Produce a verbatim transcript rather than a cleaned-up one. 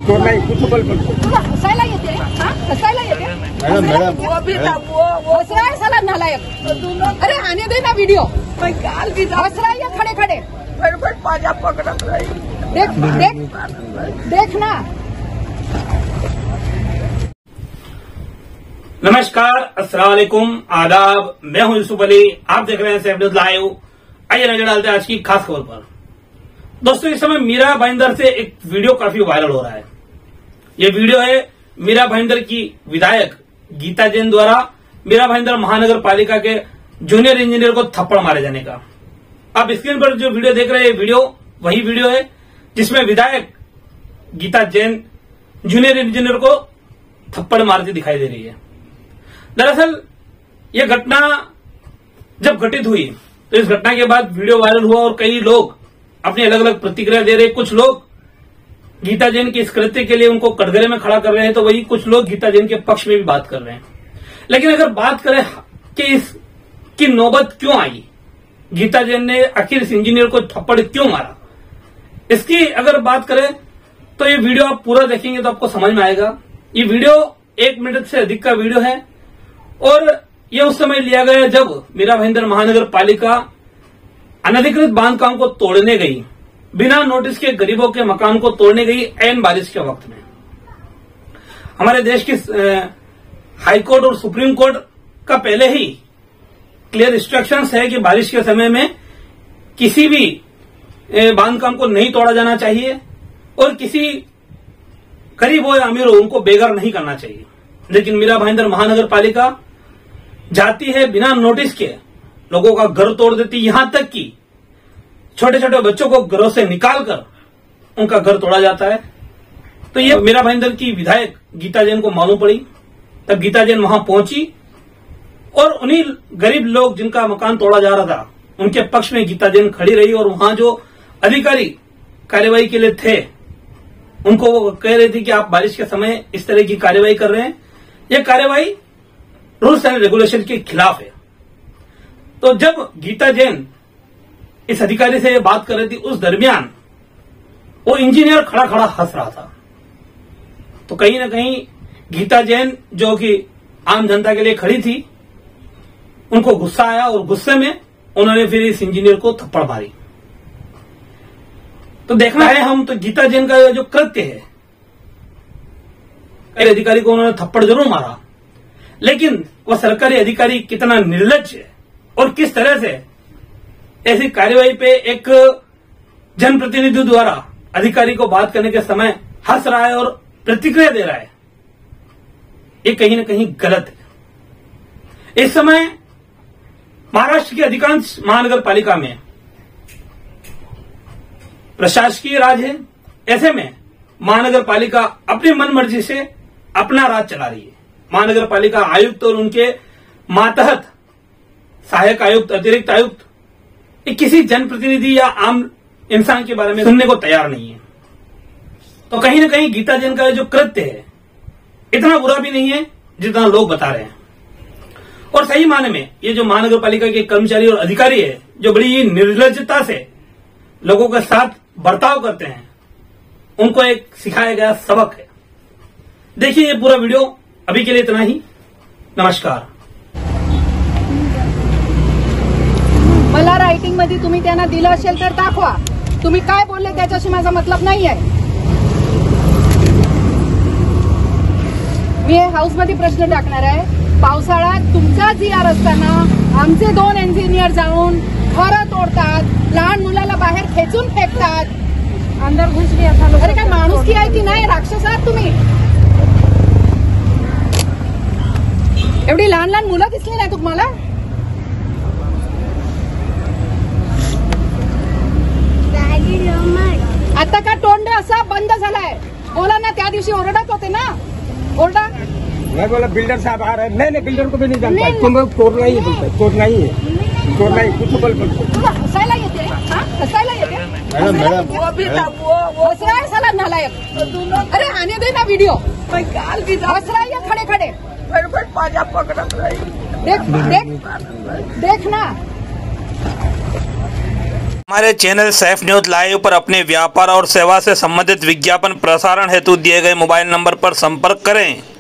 कुछ बोल तुला हसायला येते हा हसायला येते मॅडम मॅडम हस रहा है साला नालायक। अरे आने दे ना वीडियो। हस रहा है खड़े खड़े देख देख देख ना। नमस्कार, अस्सलाम वालेकुम, आदाब। मैं हूं यूसुफ अली, आप देख रहे हैं सेफ न्यूज लाइव। आइए नजर डालते हैं आज की खास खबर पर। दोस्तों, इस समय मीरा भाईंदर से एक वीडियो काफी वायरल हो रहा है। यह वीडियो है मीरा भाईंदर की विधायक गीता जैन द्वारा मीरा भाईंदर महानगर पालिका के जूनियर इंजीनियर को थप्पड़ मारे जाने का। आप स्क्रीन पर जो वीडियो देख रहे हैं, वीडियो वही वीडियो है जिसमें विधायक गीता जैन जूनियर इंजीनियर को थप्पड़ मारती दिखाई दे रही है। दरअसल यह घटना जब घटित हुई तो इस घटना के बाद वीडियो वायरल हुआ और कई लोग अपनी अलग अलग प्रतिक्रिया दे रहे। कुछ लोग गीता जैन के इस कृत्य के लिए उनको कटघरे में खड़ा कर रहे हैं, तो वही कुछ लोग गीता जैन के पक्ष में भी बात कर रहे हैं। लेकिन अगर बात करें कि इसकी नौबत क्यों आई, गीता जैन ने आखिर इस इंजीनियर को थप्पड़ क्यों मारा, इसकी अगर बात करें तो ये वीडियो आप पूरा देखेंगे तो आपको समझ में आएगा। ये वीडियो एक मिनट से अधिक का वीडियो है और ये उस समय लिया गया जब मीरा भाईंदर महानगर पालिका अनधिकृत बांधकाम को तोड़ने गई, बिना नोटिस के गरीबों के मकान को तोड़ने गई ऐन बारिश के वक्त में। हमारे देश की हाईकोर्ट और सुप्रीम कोर्ट का पहले ही क्लियर इंस्ट्रक्शंस है कि बारिश के समय में किसी भी बांधकाम को नहीं तोड़ा जाना चाहिए और किसी गरीब हो या अमीर हो उनको बेघर नहीं करना चाहिए। लेकिन मीरा भाईंदर महानगर पालिका जाती है बिना नोटिस के लोगों का घर तोड़ देती, यहां तक कि छोटे छोटे बच्चों को घरों से निकालकर उनका घर तोड़ा जाता है। तो ये मीरा भाईंदर की विधायक गीता जैन को मालूम पड़ी, तब गीता जैन वहां पहुंची और उन्हीं गरीब लोग जिनका मकान तोड़ा जा रहा था उनके पक्ष में गीता जैन खड़ी रही और वहां जो अधिकारी कार्यवाही के लिए थे उनको वो कह रही थी कि आप बारिश के समय इस तरह की कार्यवाही कर रहे हैं, यह कार्यवाही रूल्स एंड रेगुलेशन के खिलाफ है। तो जब गीता जैन इस अधिकारी से बात कर रही थी, उस दरमियान वो इंजीनियर खड़ा खड़ा हंस रहा था। तो कहीं ना कहीं गीता जैन जो कि आम जनता के लिए खड़ी थी, उनको गुस्सा आया और गुस्से में उन्होंने फिर इस इंजीनियर को थप्पड़ मारी। तो देखना है हम तो गीता जैन का जो कृत्य है, अधिकारी को उन्होंने थप्पड़ जरूर मारा, लेकिन वह सरकारी अधिकारी कितना निर्लज्ज है और किस तरह से ऐसी कार्यवाही पे एक जनप्रतिनिधि द्वारा अधिकारी को बात करने के समय हंस रहा है और प्रतिक्रिया दे रहा है, ये कहीं ना कहीं गलत है। इस समय महाराष्ट्र की अधिकांश महानगर पालिका में प्रशासकीय राज है। ऐसे में महानगर पालिका अपनी मनमर्जी से अपना राज चला रही है। महानगर पालिका आयुक्त और उनके मातहत सहायक आयुक्त, अतिरिक्त आयुक्त, ये किसी जनप्रतिनिधि या आम इंसान के बारे में सुनने को तैयार नहीं है। तो कहीं ना कहीं गीता जैन का जो कृत्य है इतना बुरा भी नहीं है जितना लोग बता रहे हैं। और सही माने में ये जो महानगर पालिका के कर्मचारी और अधिकारी है जो बड़ी निर्लज्जता से लोगों के साथ बर्ताव करते हैं, उनको एक सिखाया गया सबक है। देखिए ये पूरा वीडियो। अभी के लिए इतना ही। नमस्कार। मला रायटिंग मध्ये तुम्ही त्यांना दिलं असेल तर दाखवा, तुम्ही काय बोलले त्याच्याशी माझा मतलब नाही आहे। मी हाऊस मध्ये प्रश्न टाकणार आहे। पावसाळ्यात तुमचा जी आर असताना आमचे दोन इंजिनियर जाऊन घरं तोडतात, लहान मुलाला बाहेर खेचून फेकतात, अंदर घुसली असा लोक। अरे काय माणूस की आहे की नाही? राक्षस आहात तुम्ही। एवढी लहान लहान मुलं दिसली नाही तुम्हाला? आता का तोंड असा बंद झालाय? बोला ना, त्या दिवशी ओरडत होते ना, ओरडा। मैं बोला बिल्डर साहब आ रहे हैं। नहीं नहीं, बिल्डर को भी नहीं जानता है। तुम तोड़ना ही है, तोड़ना ही है, तोड़ना ही। कुछ बोल तुला हसायला येते हा हसायला येते मॅडम मॅडम हस रहा है साला नालायक। अरे आने दे ना वीडियो। हस रहा है खड़े खड़े देख देख देख ना। हमारे चैनल सैफ न्यूज लाइव पर अपने व्यापार और सेवा से संबंधित विज्ञापन प्रसारण हेतु दिए गए मोबाइल नंबर पर संपर्क करें।